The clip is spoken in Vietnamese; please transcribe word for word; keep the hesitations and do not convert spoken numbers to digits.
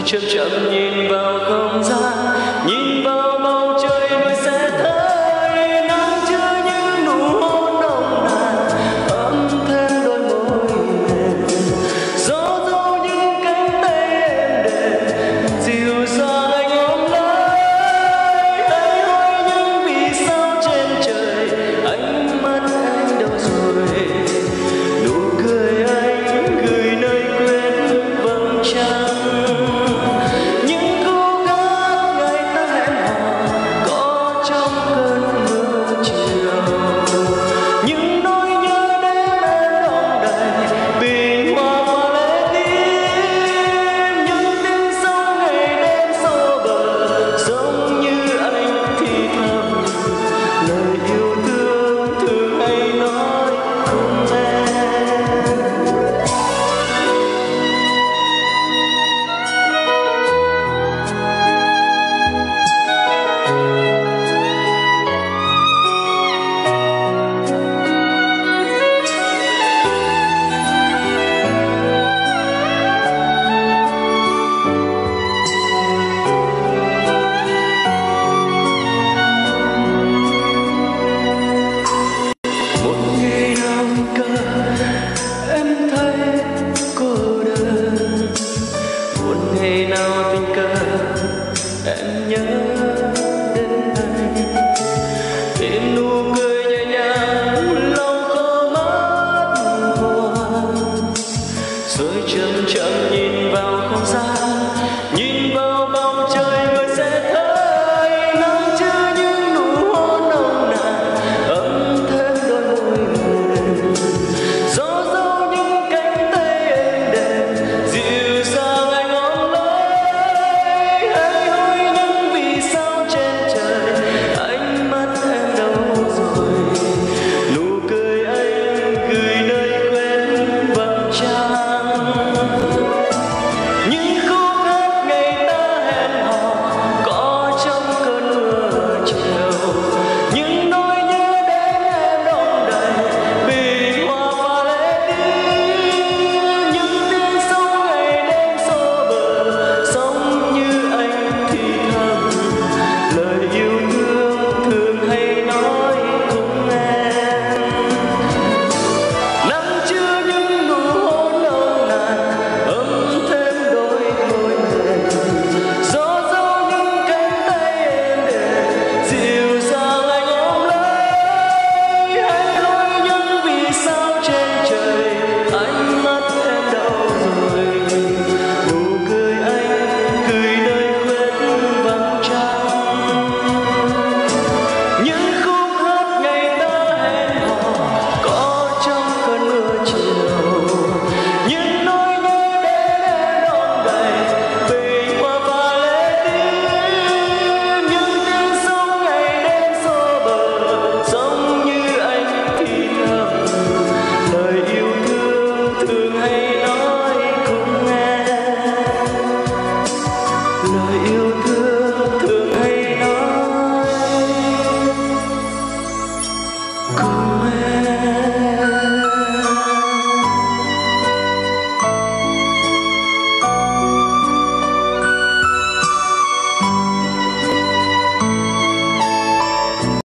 chậm chậm nhìn vào không gian, nhìn vào bầu trời rồi sẽ thấy nắng chứa những nụ hôn nồng nàn, ấm thêm đôi môi mềm. Gió dâu những cánh tay em đềm, dịu dàng anh ôm lấy. Hãy hỏi những vì sao trên trời, ánh mắt anh đâu rồi? Nụ cười anh gửi nơi quên vầng trăng. Ngày nào tình cờ em nhớ